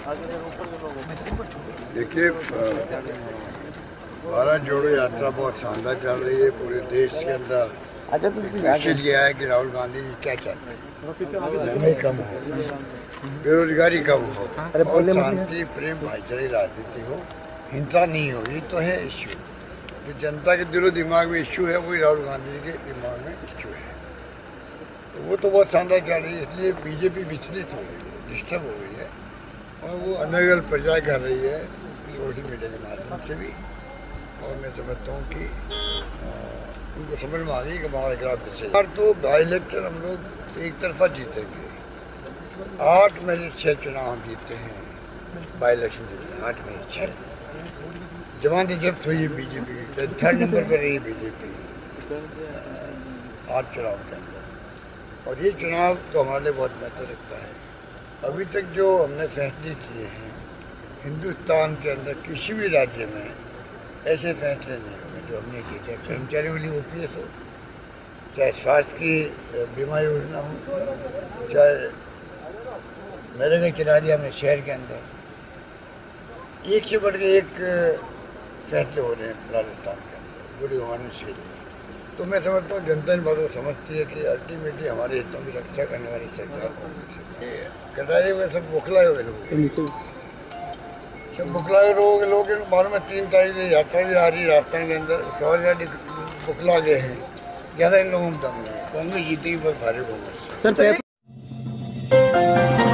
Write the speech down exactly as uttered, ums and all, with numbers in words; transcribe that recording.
देखिए, भारत जोड़ो यात्रा बहुत शानदार चल रही है। पूरे देश के अंदर मैसेज गया है कि राहुल गांधी जी क्या चाहते हैं, महंगाई कम हो, बेरोजगारी कम हो और शांति प्रेम भाईचारे राजनीति हो, हिंसा नहीं हो। ये तो है इश्यू जो जनता के दिलो दिमाग में इश्यू है, वही राहुल गांधी जी के दिमाग में इश्यू है। तो वो तो बहुत शानदार चल रही है, इसलिए बीजेपी विचलित हो गई है, डिस्टर्ब हो गई है और वो अनर्गल प्रचार कर रही है सोशल मीडिया के माध्यम से भी। और मैं समझता हूँ कि आ, उनको समझ में आ गई कि हमारे खिलाफ मैसेज। और तो बाई इलेक्शन हम लोग एक तरफा जीतेंगे। आठ में से छः चुनाव हम जीते हैं, बाई इलेक्शन जीते हैं आठ में से छः। जमानत जब्त हुई है बीजेपी की, थर्ड नंबर पर रही है बीजेपी आठ चुनाव के अंदर। और ये चुनाव तो हमारे लिए बहुत बेहतर रखता है। अभी तक जो हमने फैसले किए हैं हिंदुस्तान के अंदर किसी भी राज्य में ऐसे फैसले नहीं हुए जो हमने किए, चाहे कर्मचारियों के लिए ओ पी एस हो, चाहे स्वास्थ्य की बीमा योजना हो, चाहे मेरे घर चला दिया हमने शहर के अंदर। एक से बढ़ के एक फैसले हो रहे हैं राजस्थान के अंदर गुड गवर्नेंस के लिए। तो मैं समझता हूँ जनता इन बातों को समझती है कि अल्टीमेटली हमारे हितों की रक्षा करने वाली सरकार कांग्रेस। कटाई हुए सब बुखलाए हुए लोग, सब बुखलाए लोग लोग मालूम है तीन तारीख यात्रा भी आ रही है राजस्थान के अंदर, सौ हजार बुखला गए हैं। ज़्यादा इन लोगों में दम नहीं है, कांग्रेस जीतेगी बहुत भारी बहुमत से।